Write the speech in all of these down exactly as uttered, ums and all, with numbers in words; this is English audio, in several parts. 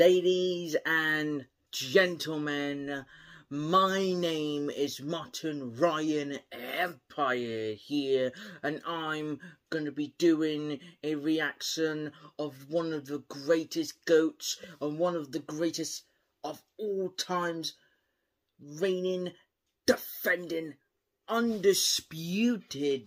Ladies and gentlemen, my name is Martin Ryan Empire here, and I'm going to be doing a reaction of one of the greatest GOATs and one of the greatest of all times, reigning, defending, undisputed,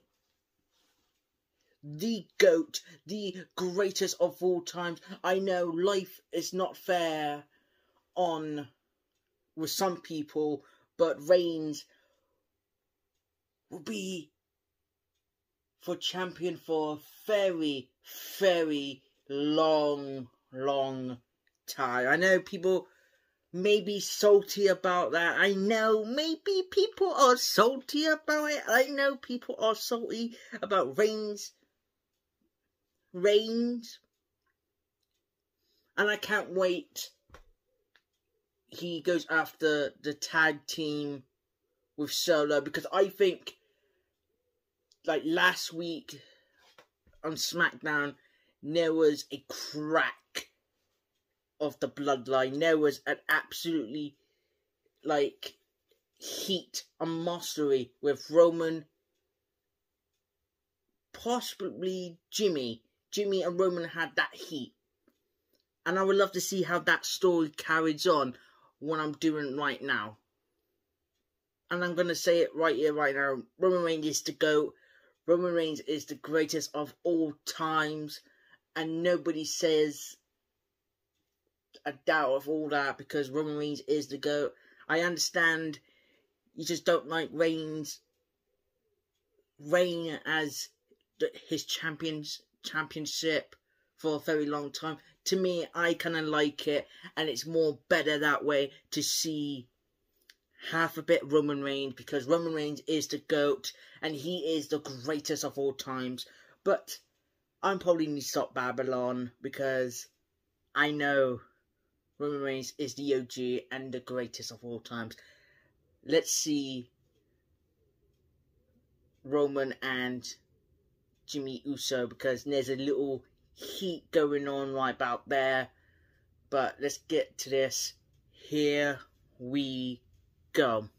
the GOAT, the greatest of all times. I know life is not fair on with some people, but Reigns will be for champion for a very, very long, long time. I know people may be salty about that. I know maybe people are salty about it. I know people are salty about Reigns. Reigns. And I can't wait. He goes after the tag team with Solo, because I think, like last week on SmackDown, there was a crack of the bloodline. There was an absolutely, like, heat and mastery with Roman, possibly Jimmy. Jimmy and Roman had that heat. And I would love to see how that story carries on what I'm doing right now. And I'm going to say it right here, right now. Roman Reigns is the GOAT. Roman Reigns is the greatest of all times. And nobody says a doubt of all that, because Roman Reigns is the GOAT. I understand you just don't like Reigns reign as the, his champions championship for a very long time. To me, I kind of like it, and it's more better that way to see half a bit Roman Reigns, because Roman Reigns is the GOAT, and he is the greatest of all times. But I'm probably need to stop Babylon, because I know Roman Reigns is the O G and the greatest of all times. Let's see Roman and Jimmy Uso, because there's a little heat going on right about there. But let's get to this. Here we go.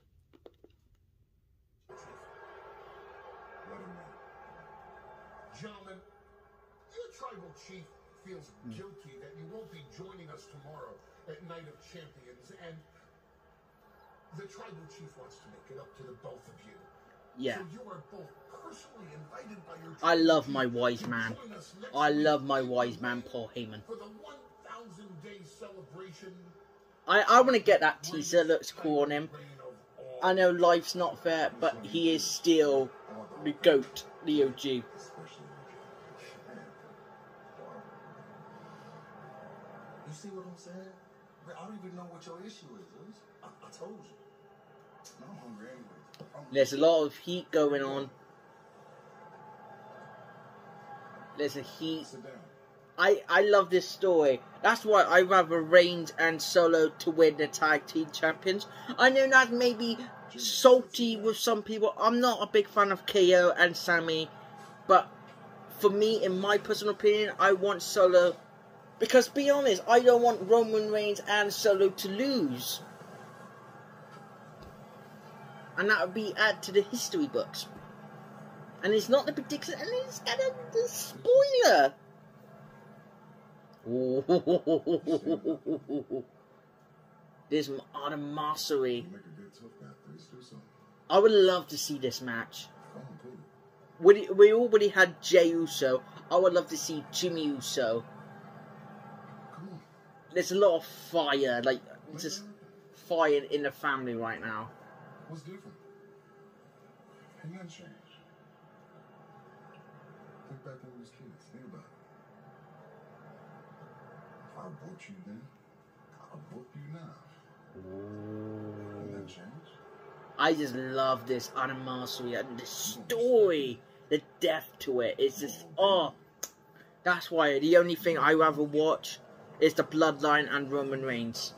Gentlemen, your tribal chief feels guilty that you won't be joining us tomorrow at Night of Champions, and the tribal chief wants to make it up to the both of you. Yeah. So you are both personally invited by your I love my wise man. I love my wise man, Paul Heyman. For the one thousand day celebration. I, I want to get that teaser. Looks cool on him. I know life's not fair, but he is still the GOAT, the O G. You see what I'm saying? I don't even know what your issue is. I, I told you. I'm hungry anyway. There's a lot of heat going on. There's a heat. I, I love this story. That's why I rather Reigns and Solo to win the tag team champions. I know that may be salty with some people. I'm not a big fan of K O and Sami. But for me, in my personal opinion, I want Solo. Because, be honest, I don't want Roman Reigns and Solo to lose. And that would be add to the history books. And it's not the prediction, and it's kind of the spoiler. There's animosity. I would love to see this match. We, we already had Jey Uso. I would love to see Jimmy Uso. There's a lot of fire, like, just fire in the family right now. What's different? Ain't nothing changed. Think back when we was kids. Think about it. If I booked you then, I'll book you now. Ain't nothing changed. I just love this animosity and the story, the depth to it. It's just, oh, that's why the only thing I rather watch is the Bloodline and Roman Reigns.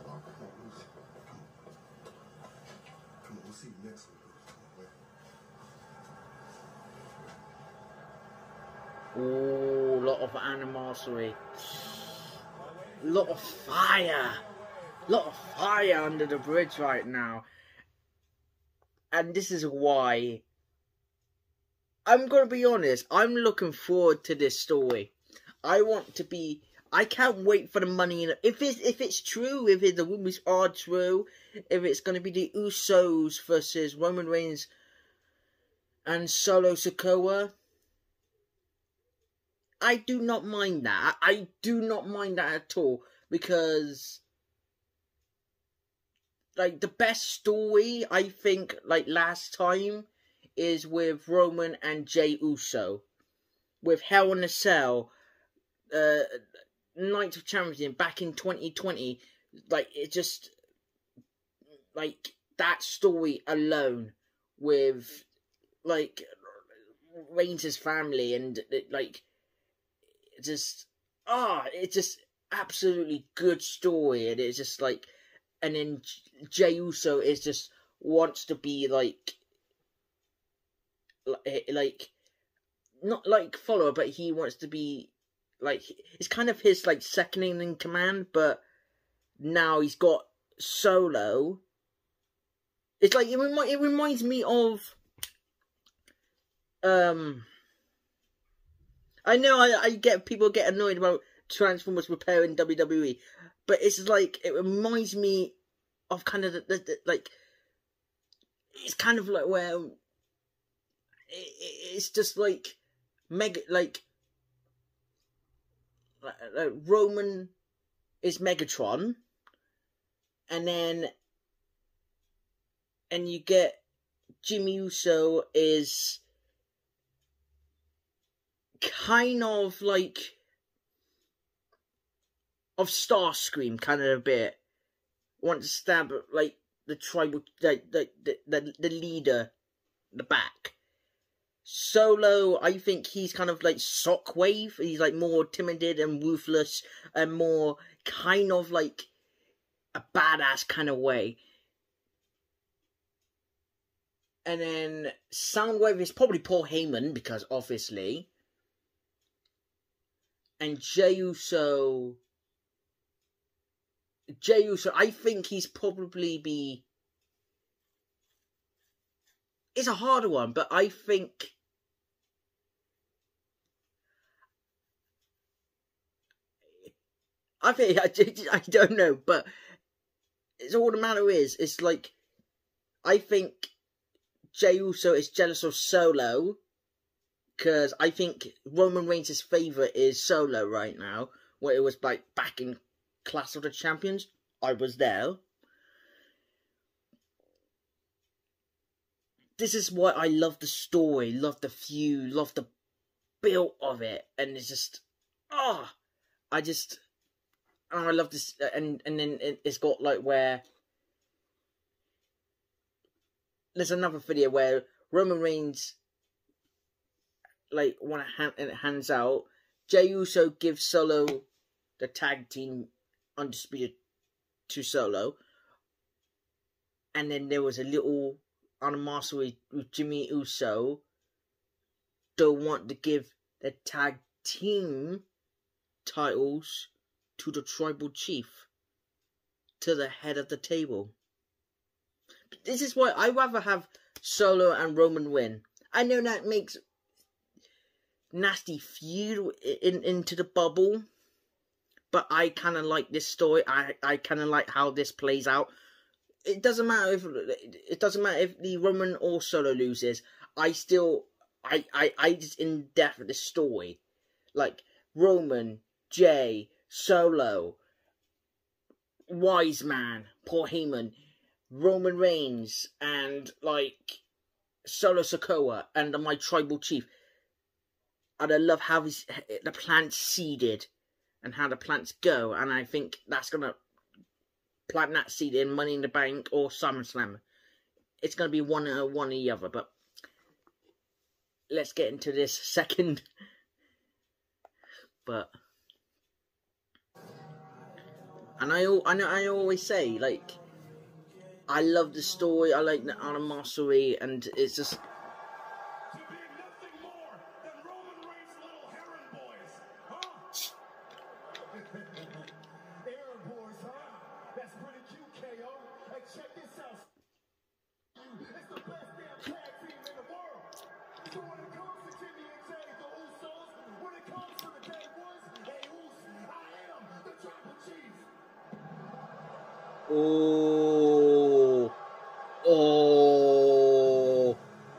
Ooh, a lot of animosity. lot of fire, lot of fire under the bridge right now, and this is why I'm gonna be honest. I'm looking forward to this story. I want to be. I can't wait for the money. In it. If it's if it's true, if it, the rumors are true, if it's gonna be the Usos versus Roman Reigns and Solo Sikoa, I do not mind that. I do not mind that at all, because like the best story I think like last time is with Roman and Jey Uso with Hell in a Cell, uh, Night of Champions back in twenty twenty. Like it just like that story alone with like Reigns' family and like just ah, oh, it's just absolutely good story, and it's just like, and then Jey Uso is just wants to be like like not like follower, but he wants to be like, it's kind of his like second in command, but now he's got Solo. It's like it, remi it reminds me of um I know I, I get people get annoyed about Transformers repairing W W E, but it's like it reminds me of kind of the, the, the like it's kind of like where it, it's just like mega like, like, like Roman is Megatron, and then and you get Jimmy Uso is kind of like of Starscream, kind of a bit. Want to stab like the tribal, like the the the, the leader, the back. Solo, I think he's kind of like Shockwave. He's like more timid and ruthless, and more kind of like a badass kind of way. And then Soundwave is probably Paul Heyman, because obviously. And Jey Uso, Jey Uso, I think he's probably be. It's a harder one, but I think. I think I, I don't know, but it's all the matter is. It's like I think Jey Uso is jealous of Solo, because I think Roman Reigns' favourite is Solo right now, where it was like back in Clash of the Champions. I was there. This is why I love the story, love the feud, love the build of it, and it's just ah, oh, I just oh, I love this, and and then it's got like where there's another video where Roman Reigns like one hand and it hands out. Jey Uso gives Solo the tag team undisputed to Solo, and then there was a little animosity with Jimmy Uso. Don't want to give the tag team titles to the tribal chief, to the head of the table. This is why I rather have Solo and Roman win. I know that makes nasty feud in into the bubble, but I kind of like this story. I I kind of like how this plays out. It doesn't matter if it doesn't matter if the Roman or Solo loses. I still I I I just in depth with the story, like Roman, Jey, Solo, Wise Man, Paul Heyman, Roman Reigns, and like Solo Sikoa and my tribal chief. And I love how his, the plant's seeded and how the plants go. And I think that's going to plant that seed in Money in the Bank or SummerSlam. It's going to be one or one or the other. But let's get into this second. But and I, I know I always say, like, I love the story. I like the animosity, and it's just. Oh. Oh.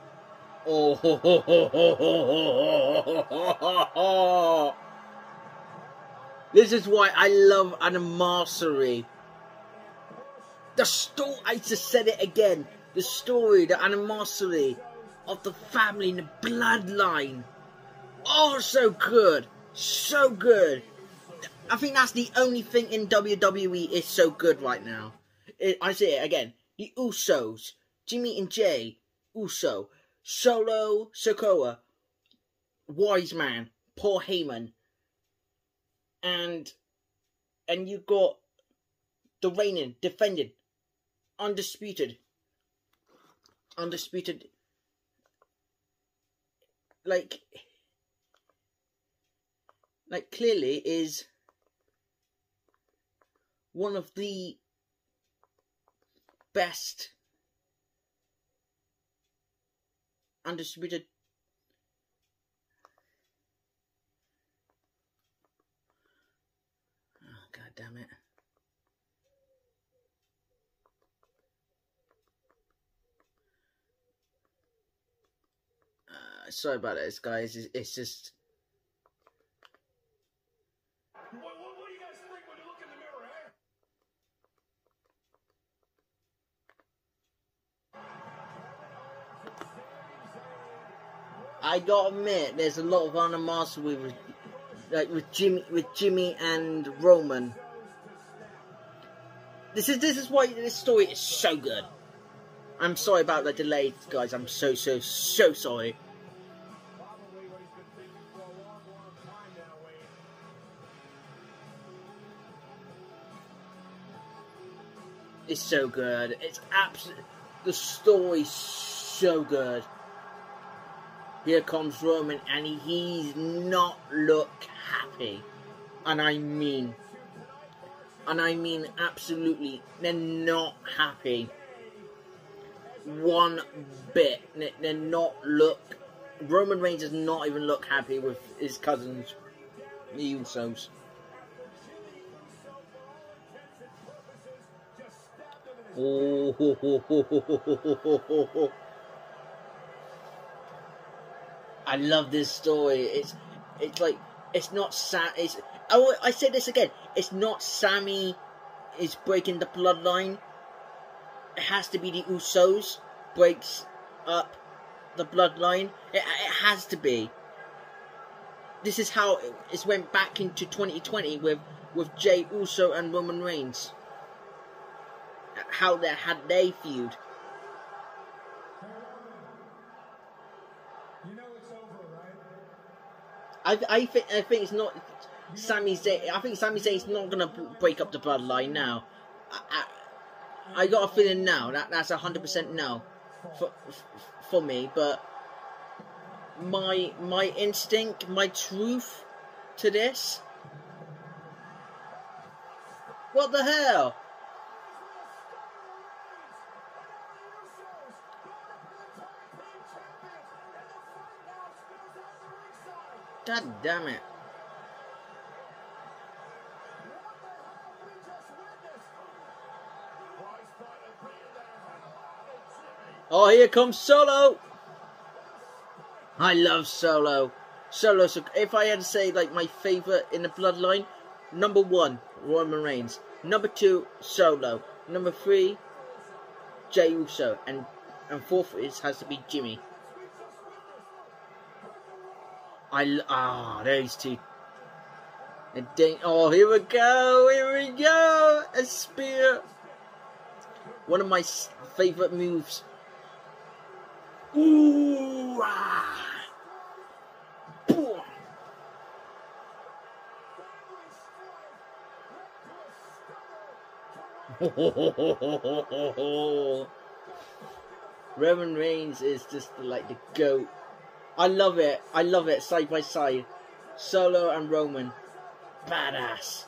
Oh. This is why I love Animosity. The story, I just said it again. The story, the animosity of the family and the bloodline. Oh, so good. So good. I think that's the only thing in W W E is so good right now. It, I say it again. The Usos, Jimmy and Jay, Uso, Solo, Sikoa, Wise Man, Paul Heyman, and and you got the reigning, defending, undisputed, undisputed, like, like clearly is one of the best undisputed oh god damn it uh, sorry about this guys, it's, it's just What, what, what do you guys think when you look in the mirror, eh? I gotta admit, there's a lot of animosity with, like with Jimmy, with Jimmy and Roman. This is this is why this story is so good. I'm sorry about the delay, guys. I'm so so so sorry. Probably what he's been thinking for a long, long time now, Wayne. It's so good. It's absolutely the story's so good. Here comes Roman, and he's not look happy, and I mean, and I mean absolutely, they're not happy one bit. They're not look. Roman Reigns does not even look happy with his cousins, the Usos. Oh, ho, ho, ho, ho, ho, ho, ho, ho. I love this story. It's, it's like, it's not Sam. It's. Oh, I said this again. It's not Sammy is breaking the bloodline. It has to be the Usos breaks up the bloodline. It, it has to be. This is how it, it went back into twenty twenty with with Jey Uso and Roman Reigns. How they had they feud. You know it's over, right? I I think I think it's not Sami Zayn. I think Sami Zayn's not gonna break up the bloodline now. I, I, I got a feeling now that that's a hundred percent no for for me. But my my instinct, my truth to this. What the hell? God damn it. Oh, here comes Solo. I love Solo. Solo, so if I had to say like my favourite in the bloodline, number one, Roman Reigns. Number two, Solo. Number three, Jey Uso. And, and fourth is, has to be Jimmy. I ah, those two. And then, oh, here we go, here we go, a spear. One of my favourite moves. Ooh, ah. Roman Reigns is just like the GOAT. I love it. I love it. Side by side. Solo and Roman. Badass.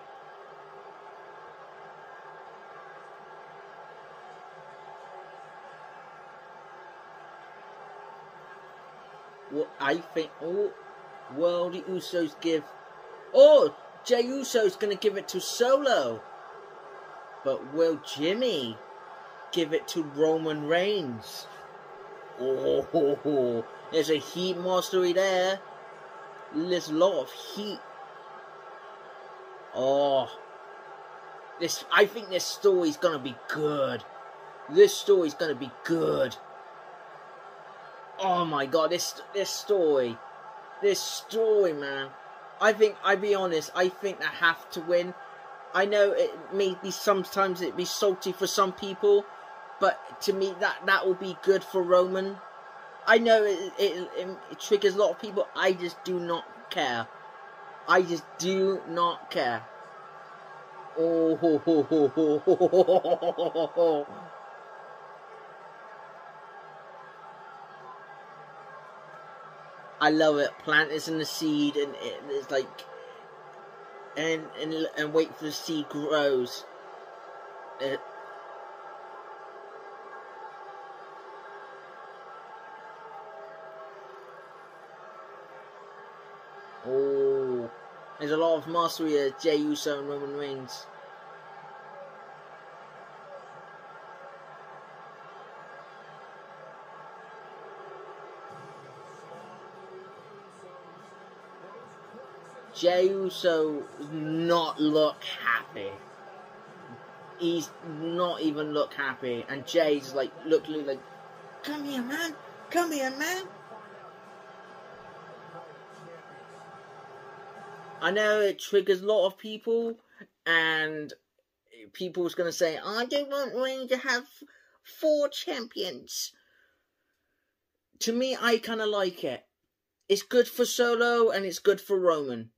Well, I think... Oh, well, the Usos give... Oh, Jey Uso's going to give it to Solo. But will Jimmy give it to Roman Reigns? Oh, ho, ho. There's a heat mastery there. There's a lot of heat. Oh, this. I think this story's gonna be good. This story's gonna be good. Oh my god, this this story, this story, man. I think, I'll be honest, I think they have to win. I know it may be sometimes it be salty for some people, but to me that that will be good for Roman. I know it, it, it, it triggers a lot of people. I just do not care. I just do not care. Oh, ho, ho, ho, ho, ho, ho, ho, ho. I love it. Plant is in the seed, and it, it's like, and and and wait for the seed grows. It, oh, there's a lot of mastery here. Jey Uso and Roman Reigns. Jey Uso does not look happy. He's not even look happy. And Jay's like, look, look like, come here, man. Come here, man. I know it triggers a lot of people. And people's going to say, I don't want Reigns to have four champions. To me, I kind of like it. It's good for Solo and it's good for Roman.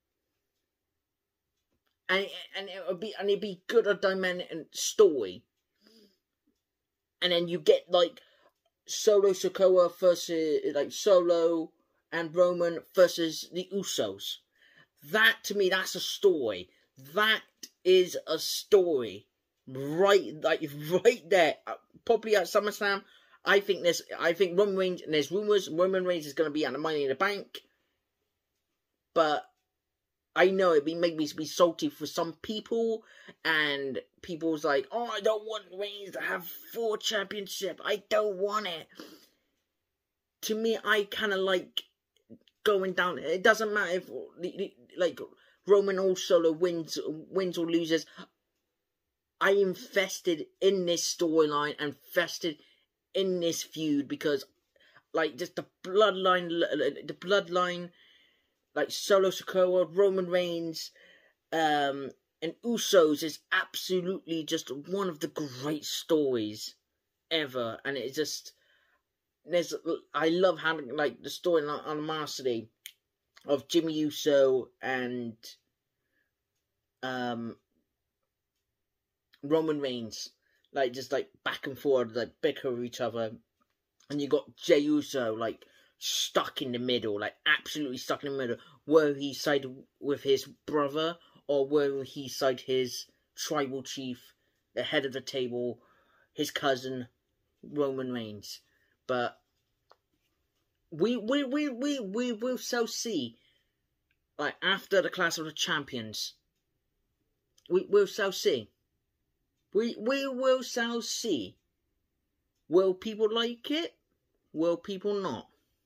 And and it would be and it'd be good a dynamic story. And then you get like Solo Sikoa versus like Solo and Roman versus the Usos. That to me, that's a story. That is a story, right? Like right there. Probably at SummerSlam. I think there's. I think Roman Reigns and there's rumors Roman Reigns is going to be at the Money in the Bank, but I know it be make me be salty for some people, and people's like, oh, I don't want Reigns to have four championship. I don't want it. To me, I kind of like going down. It doesn't matter if like Roman or Solo wins, wins or loses. I invested in this storyline and invested in this feud because, like, just the bloodline, the bloodline. Like Solo Sikoa, Roman Reigns, um, and Usos is absolutely just one of the great stories ever, and it's just there's I love having like the story on animosity of Jimmy Uso and um Roman Reigns, like just like back and forth, like bicker with each other, and you got Jey Uso like stuck in the middle, like absolutely stuck in the middle. Whether he sided with his brother or whether he sided his tribal chief, the head of the table, his cousin, Roman Reigns. But we we we we we will so see, like after the Clash of the Champions, we will so see. We we will so see. Will people like it? Will people not?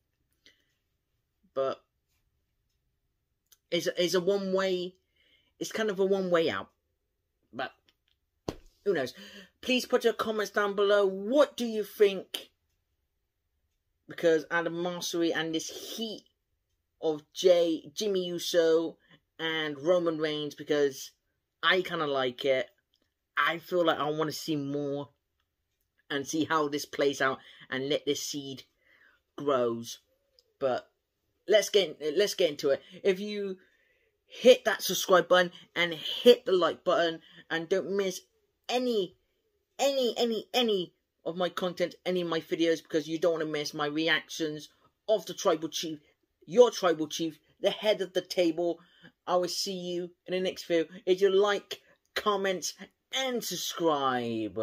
But it's a, it's a one way, it's kind of a one way out. But who knows? Please put your comments down below. What do you think? Because Adam Mastery and this heat of Jay, Jimmy Uso and Roman Reigns, because I kind of like it. I feel like I want to see more and see how this plays out and let this seed grows. But let's get let's get into it. If you hit that subscribe button and hit the like button and don't miss any any any any of my content, any of my videos, because you don't want to miss my reactions of the tribal chief, your tribal chief, the head of the table. I will see you in the next video. If you like, comment and subscribe.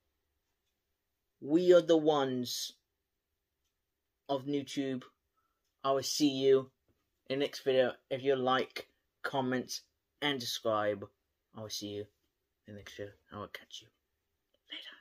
We are the ones of YouTube. I will see you in the next video. If you like, comment, and subscribe, I will see you in the next show. I will catch you later.